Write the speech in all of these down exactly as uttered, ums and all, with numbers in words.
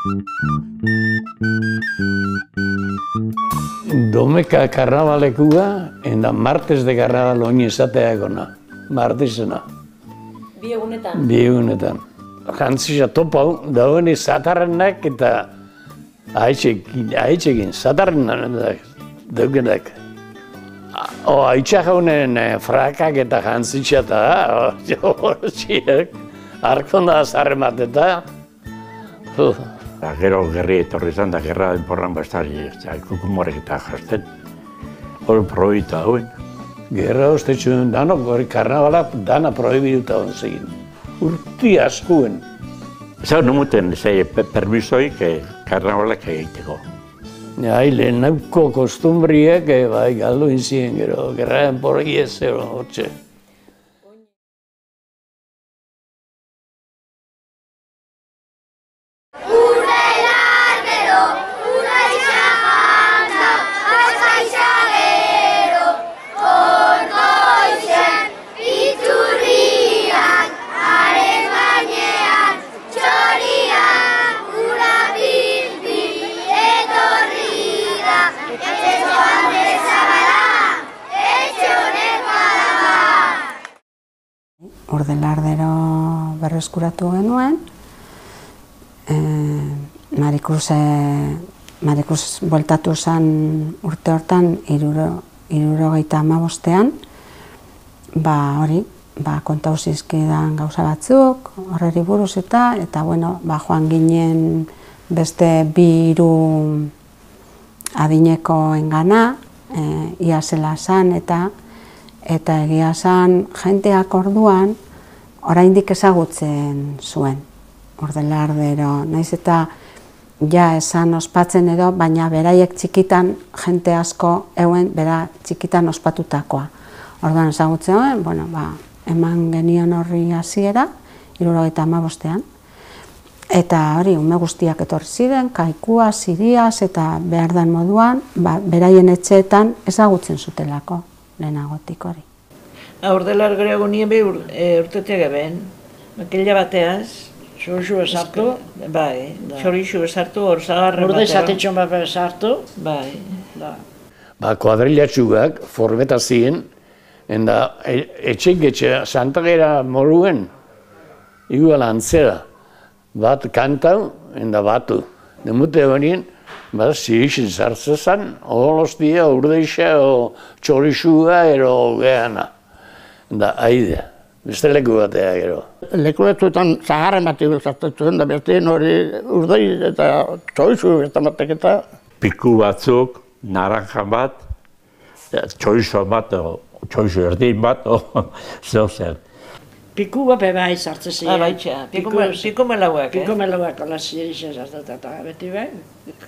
Domeka karnabalekua, enda martes de karnabal oin esatea egona. Martesena. Bi egunetan? Bi egunetan. Jantzisa topau, dagoen zatarrenak eta haitxekin, zatarrenak daukenak. O, haitxa jaunen frakak eta jantzisa eta horiek, harkonda azarremat eta... Gero gerri etorri izan da, gerra denporran bastari, kukumorek eta jazten. Hori prohibitu hauen. Gerra ostetxuen, danok hori karnabalak dana prohibiduta hon zegin. Urti askuen. Zau numuten permisoik karnabalak egiteko. Hai, lehenauko kostumbriek, bai, galdu inzien gero, gerra denporri ez zero, hortxe. Urdelardero berreskuratu genuen, Marikruz bueltatu zen urte hortan hirurogeita hamabostean, ba hori, ba kontau zizkidan gauza batzuk, horreri buruz eta, eta bueno, ba joan ginen beste bi hiru adinekoengana, ia zela zan eta eta egia zan jenteak orduan oraindik ezagutzen zuen Urdelardero, naiz eta ja esan ospatzen edo, baina beraiek txikitan jente asko euen bera txikitan ospatutakoa. Orduan ezagutzen, bueno, ba, eman genion horri hasiera, hirurogeita hamabostean. Eta hori, ume guztiak etorri ziren, kaikua, ziriaz eta behar den moduan, ba, beraien etxeetan ezagutzen zutelako. Lehenagotik hori. Urdelardero egunien bi urtetik eben, makila bateaz, xorixu esartu, bai, xorixu esartu, hor zagarren batera. Urde esatetxon bat esartu, bai. Ba, kuadrilatxugak forbeta ziren, enda etxeik etxe santagera moruen, igual antzera, bat kantau, enda batu. Demute honien, ba, zirixin zartzezan, holostia, urdeixa, txorixua, ero geana. Da, haidea, beste leku batea gero. Leku batzuetan zaharren bat egultzatzen da bestien hori urdei eta txorixu eta batek eta... Piku batzuk, naranja bat, txorixu bat, txorixu erdin bat, zeu zer. Piku bat beba izartzen ziren. Ah, baitxa, piku melauak, eh? Piku melauak, hola zirixen zartzen eta beti behin.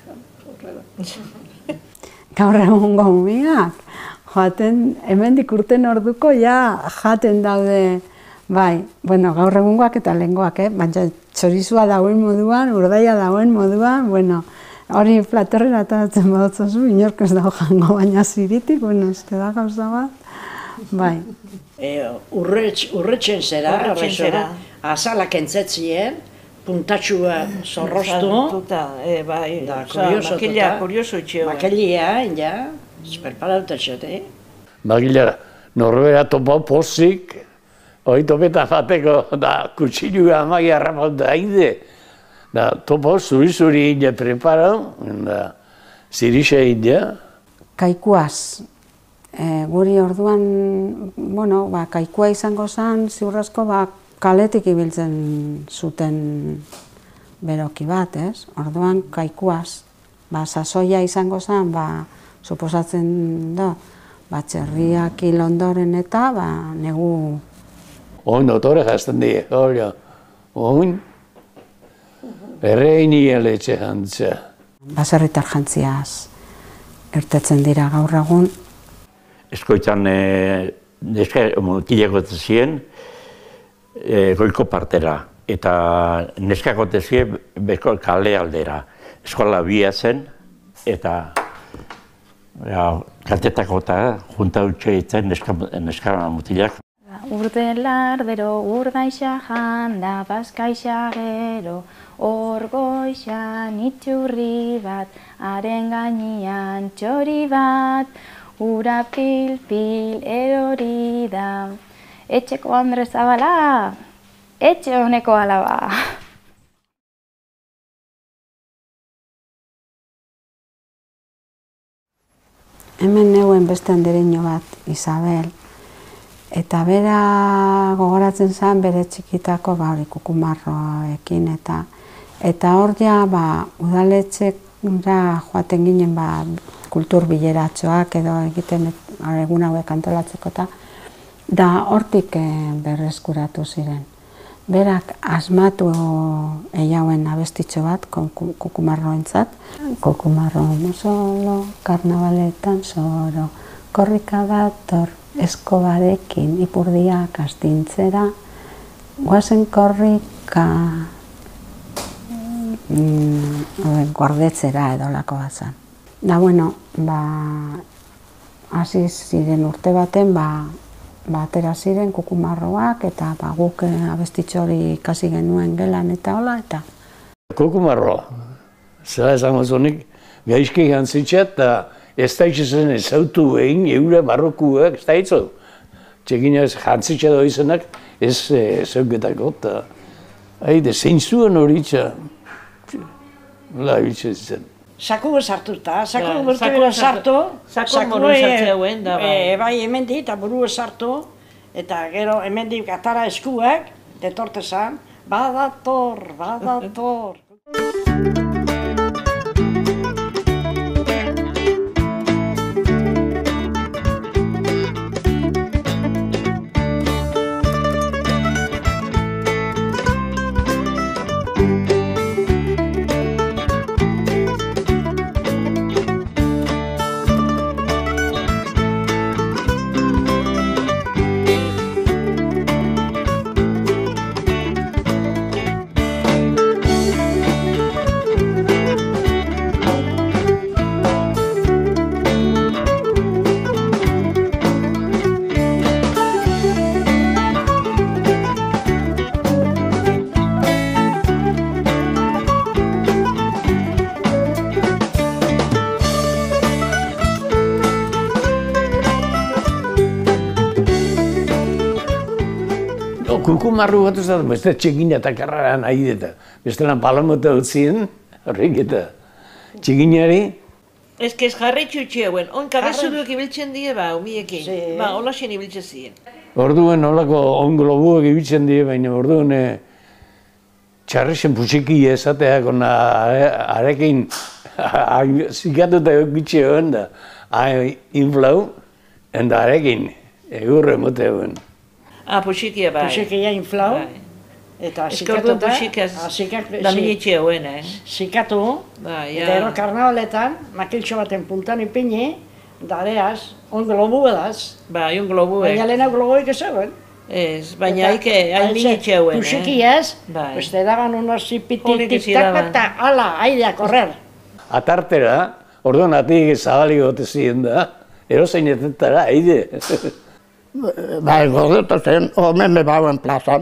Gaur egungo umiak, joaten, hemendik urten orduko, ja, jaten daude, bai, bueno, gaur egungoak eta lehengoak, eh? Baina txorizua dauen moduan, urdaia dauen moduan, bueno, hori platerrera atatzen badotzazu, inork ez dago jango, baina ziritik, bueno, ez da gauza bat, bai. Urretxen zera, azalak entzetzien, puntatxua zorroztu, da, kurioso itxeo. Makilia, ja, esperparauta txote. Makilara, norbera topo pozik, hori topeta bateko, da, kutsilua amai harrapau da haide. Da, topo zuri-zuri inde preparau, da, zirixe inde. Kaikuaz, guri orduan, bueno, ba, kaikua izango zen, ziurrezko, ba, kaletik ibiltzen zuten beroki bat, ez? Orduan, kaikuaz, ba, sasoia izango zen, ba, suposatzen da, ba, txerriak hil ondoren eta, ba, negu... Oin dotore jazten die, hori, oin, errein hialetxe jantzea. Baserritar jantziaz irtetzen dira gaur egun. Eskoitzan mutileko zien, goiko partera, eta neskak otezien beko kale aldera. Eskola bia zen, eta kaltetako eta junta dutxe itzen neska mutilak. Urte lardero urdaixa janda, bazkaixa gero, orgoixan itxurri bat, haren gainean txori bat, ura pil-pil erori da. Etxeko Andre Zabala, etxe honeko alaba. Hemen neuen beste andereño bat, Isabel, eta bera gogoratzen zen bere txikitako ba hori kukumarroekin eta eta hor ja ba udaletxera joaten ginen ba kultur bileratxoak edo egiten egun hauek antolatzeko eta da hortik berreskuratu ziren. Berak asmatu eiauen abestitxo bat kukumarroentzat. Kukumarro solo, karnabaletan soro, korrika dator, eskobarekin ipurdiak astintzera, guazen korrika mm, gordetzera edolako bat zen. Da, bueno, ba, hasi ziren urte baten, ba, ba, atera ziren kukumarroak, eta ba, guk abestitxo hori ikasi genuen gelan eta hola, eta... Kukumarroa, zela esango zonik, gaizki jantzitxat, eta ez da itxezen ezautu egin, eure barrokuak, ez da itzo. Txekin ez jantzitxa da izanak, ez zeuketako, eta haide, zein zuen hori itxa, la bitxe zen. Saku bezartuta, saku bertebera sartu, saku bai hemendi eta buru bezartu, eta gero hemendi atara eskuak, detortezan, badator, badator. Kukumarru bat ez da, beste txekina eta karrara nahi eta beste lan palamota utzien, horrek eta txekinari. Ez que ez jarretxu txeuen, on kabezuduak ibiltzen die ba, umiekin, ba, holaxen ibiltzen ziren. Orduen holako on globuak ibiltzen die, baina orduen txarrexen pusiki ezateak ona arekin zikatuta egitxe hoen da, inflau, enda arekin egurre mote hoen. Ah, puxikia bai. Puxikia inflau. Eta zikatuta, da minitxe hoen, eh? Zikatu, eta ero karnabaletan, makiltxo baten puntan ipini, dareaz, on globu edaz. Bai, on globu Baina lehena globuik ez egon. Ez, baina haike, hain minitxe hoen, eh? Puxikiaz, beste daban unos zipititik-tak eta ala, haidea, korrer. Atartera, orduan atik zabalik gote ziren da, erozeinetetara, haide. Bai, gordeta zen, omen bebauen plazan.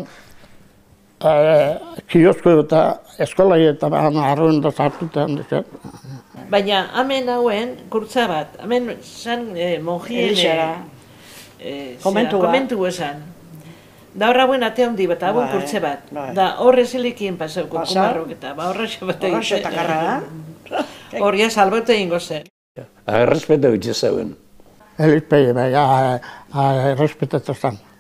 Kiosko eta eskolai eta arruen da zartutean dizen. Baina, hemen hauen, kurtza bat, hemen zan monjien komentu esan. Da horra hauen ate handi bat, hauen kurtze bat. Da horre zilikien pasau kukumarrok eta horrexe bat egin. Horrexe eta karra. Horria salbote ingo zen. Errespeto bitxe zeuen. Elizpegi, bai, errespetatzen zen.